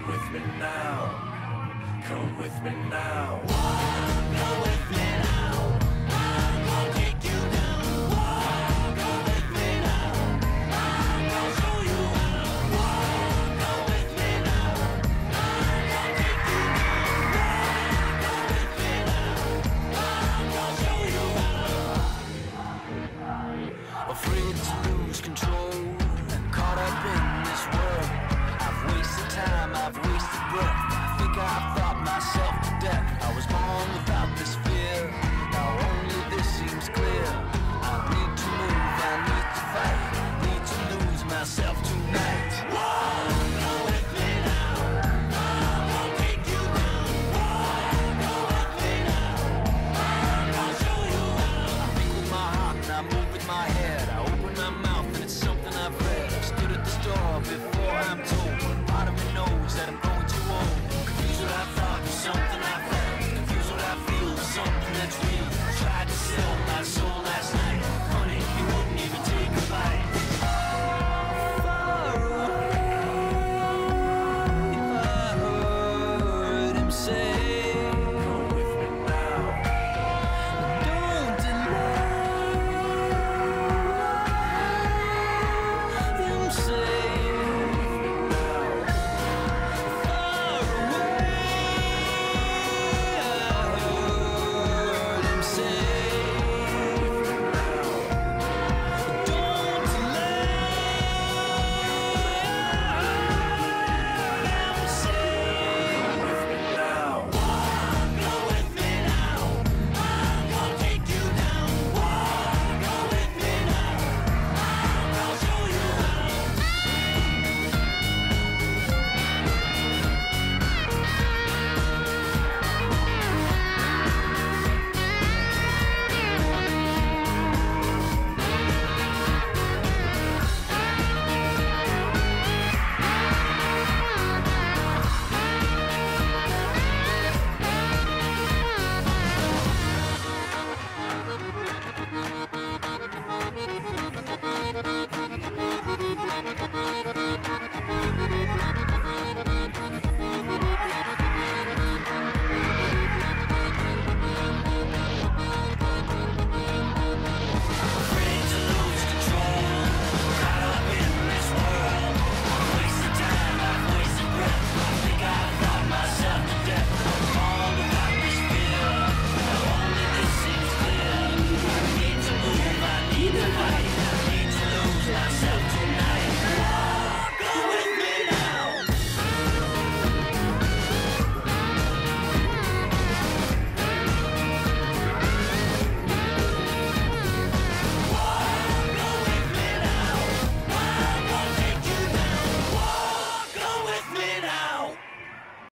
with me now. Come with me now. Come with me now. I'm gonna take you down. Come with me now. I'm gonna show you how. Come with me now. I'm gonna take you down. Come with me now. I'm gonna show you how. Afraid to lose control, caught up in this world. I've wasted time, I've wasted breath.